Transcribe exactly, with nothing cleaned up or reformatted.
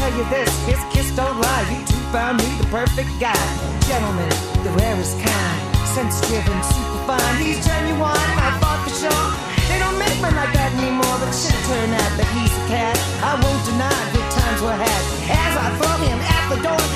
tell you this, his kiss don't lie. You two found me the perfect guy. Gentleman, the rarest kind. Sense-driven, super fine. He's genuine, I thought for sure. They don't make men like that anymore, but shit turned out that he's a cat. I won't deny good times were had. As I throw him at the door,